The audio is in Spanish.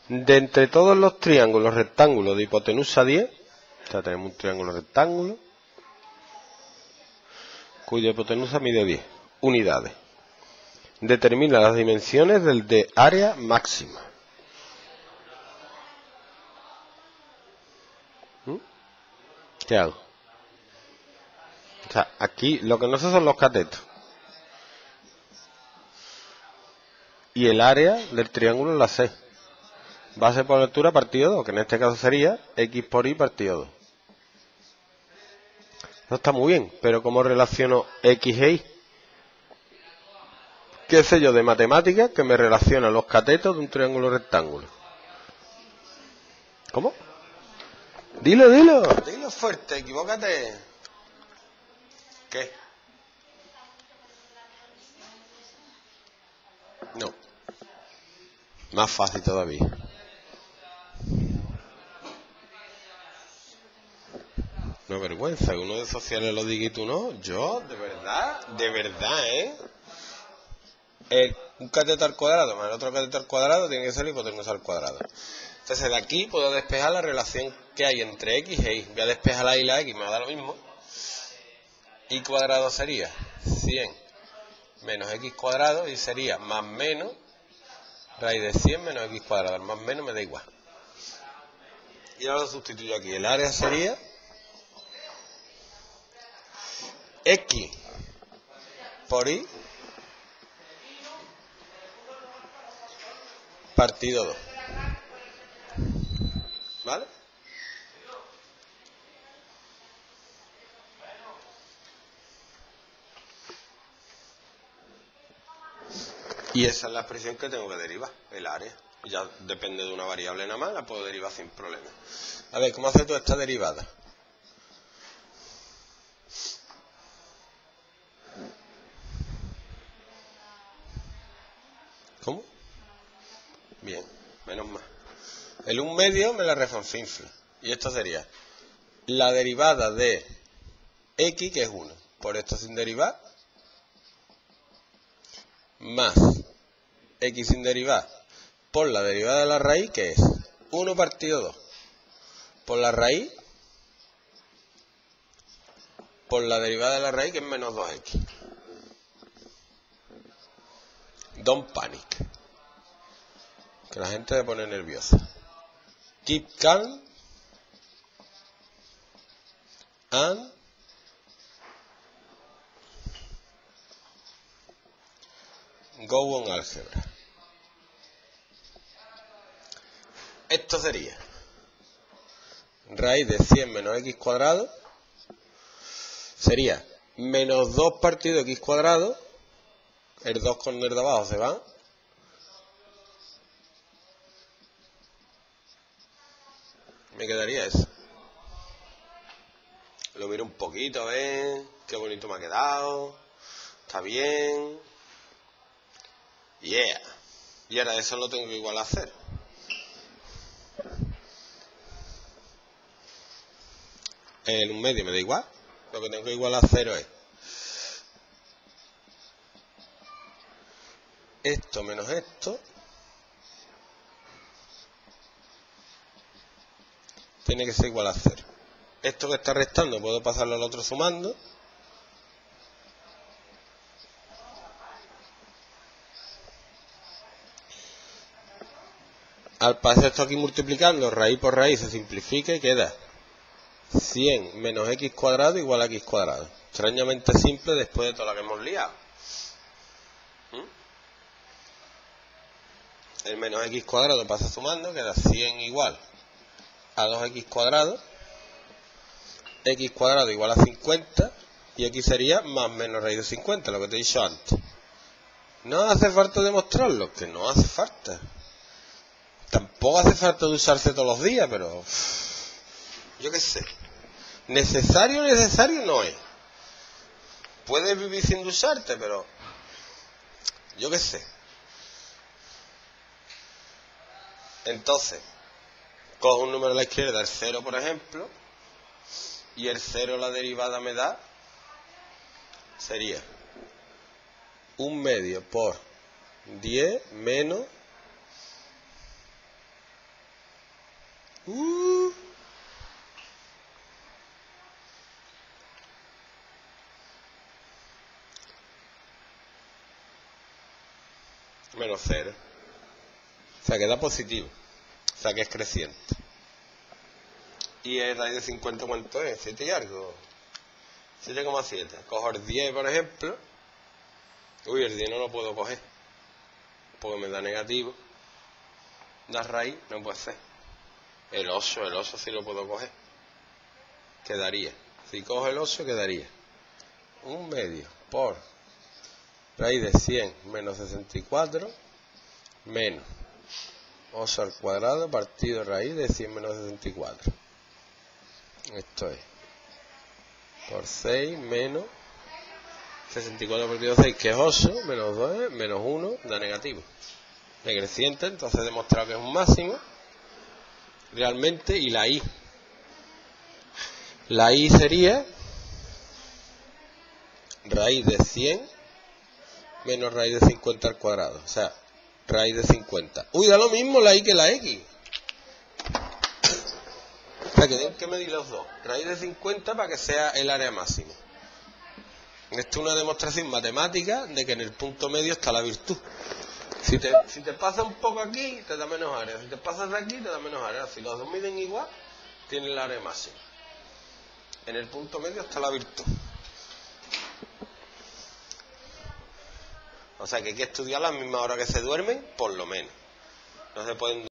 De entre todos los triángulos rectángulos de hipotenusa 10, o sea, tenemos un triángulo rectángulo cuya hipotenusa mide 10 unidades. Determina las dimensiones del de área máxima. ¿Qué hago? O sea, aquí lo que no sé son los catetos. Y el área del triángulo la sé. Base por altura partido 2, que en este caso sería x por y partido 2. Eso está muy bien, pero ¿cómo relaciono x e y? ¿Qué sé yo de matemáticas que me relaciona los catetos de un triángulo rectángulo? ¿Cómo? Dilo, dilo. Dilo fuerte, equivócate. ¿Qué? No. Más fácil todavía. No vergüenza que uno de sociales lo diga y tú no. Yo, de verdad, un cateto al cuadrado más el otro cateto al cuadrado tiene que ser hipotenusa al cuadrado. Entonces de aquí puedo despejar la relación que hay entre x e y. Voy a despejar la y la x, me va a dar lo mismo. Y cuadrado sería 100 menos x cuadrado y sería más menos raíz de 100 menos x cuadrado. El más menos me da igual. Y ahora lo sustituyo aquí. El área sería x por y partido 2. ¿Vale? Y esa es la expresión que tengo que derivar, el área. Ya depende de una variable nada más, la puedo derivar sin problema. A ver, ¿cómo haces tú esta derivada? ¿Cómo? Bien, menos mal. El 1 medio me la refanfinfla. Y esto sería la derivada de x, que es 1, por esto sin derivar, más x sin derivar por la derivada de la raíz, que es 1 partido 2, por la raíz, por la derivada de la raíz, que es menos 2x. Don't panic. Que la gente se pone nerviosa. Keep calm and go on álgebra. Esto sería raíz de 100 menos x cuadrado. Sería menos 2 partido x cuadrado. El 2 con el de abajo se va. Me quedaría eso. Lo miro un poquito, a ver. Qué bonito me ha quedado. Está bien. Yeah. Y ahora eso lo tengo que igual a 0. El 1 medio me da igual. Lo que tengo que igual a 0 es esto menos esto. Tiene que ser igual a 0. Esto que está restando puedo pasarlo al otro sumando. Al pasar esto aquí multiplicando, raíz por raíz se simplifica y queda 100 menos x cuadrado igual a x cuadrado. Extrañamente simple después de todo lo que hemos liado. El menos x cuadrado pasa sumando, queda 100 igual a 2x cuadrado. X cuadrado igual a 50 y aquí sería más menos raíz de 50, lo que te he dicho antes. No hace falta demostrarlo, que no hace falta. Tampoco hace falta de usarse todos los días, pero yo qué sé. Necesario no es. Puedes vivir sin ducharte, pero yo qué sé. Entonces, cojo un número a la izquierda, el 0 por ejemplo, y el 0 la derivada me da, sería 1 medio por 10 menos Menos 0. O sea, que da positivo. O sea, que es creciente. ¿Y el raíz de 50 cuánto es? 7 y algo. 7,7. Cojo el 10, por ejemplo. Uy, el 10 no lo puedo coger. Porque me da negativo. Da raíz, no puede ser. El 8 sí lo puedo coger. Quedaría. Si cojo el 8, quedaría 1/2 por raíz de 100 menos 64 menos 8 al cuadrado partido raíz de 100 menos 64. Esto es por 6 menos 64 partido 6, que es 8, menos 2, menos 1, da negativo. Decreciente, entonces he demostrado que es un máximo. Realmente, y la I. La I sería raíz de 100 menos raíz de 50 al cuadrado. O sea, raíz de 50. Uy, da lo mismo la I que la X. O sea, que tienen que medir los dos. Raíz de 50 para que sea el área máxima. Esto es una demostración matemática de que en el punto medio está la virtud. Si te pasa un poco aquí, te da menos área. Si te pasas de aquí, te da menos área. Si los dos miden igual, tienen el área máxima. En el punto medio está la virtud. O sea que hay que estudiar a la misma hora que se duermen, por lo menos. No se pueden